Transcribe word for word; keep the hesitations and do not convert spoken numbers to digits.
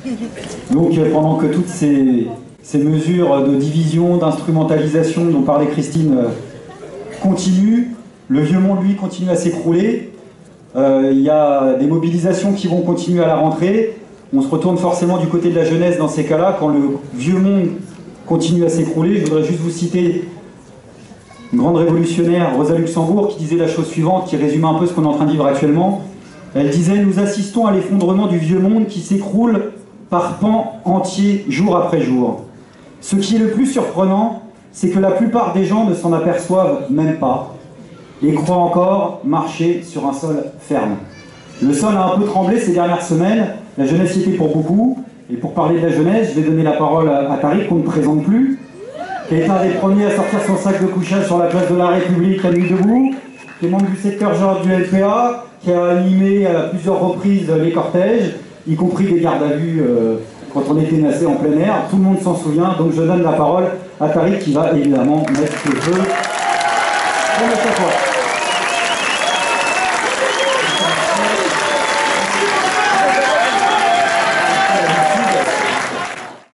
Donc pendant que toutes ces, ces mesures de division, d'instrumentalisation dont parlait Christine euh, continuent, le vieux monde, lui, continue à s'écrouler. Euh, il y a des mobilisations qui vont continuer à la rentrée. On se retourne forcément du côté de la jeunesse dans ces cas-là, quand le vieux monde continue à s'écrouler. Je voudrais juste vous citer une grande révolutionnaire, Rosa Luxembourg, qui disait la chose suivante, qui résume un peu ce qu'on est en train de vivre actuellement. Elle disait « Nous assistons à l'effondrement du vieux monde qui s'écroule par pans entiers, jour après jour. Ce qui est le plus surprenant, c'est que la plupart des gens ne s'en aperçoivent même pas et croient encore marcher sur un sol ferme. Le sol a un peu tremblé ces dernières semaines, la jeunesse y était pour beaucoup, et pour parler de la jeunesse, je vais donner la parole à, à Tariq, qu'on ne présente plus, qui a été un des premiers à sortir son sac de couchage sur la place de la République la nuit debout, qui est membre du secteur genre du L P A, qui a animé à plusieurs reprises les cortèges, y compris des gardes à vue euh, quand on était massé en plein air. Tout le monde s'en souvient, donc je donne la parole à Tariq qui va évidemment mettre le feu. Bon,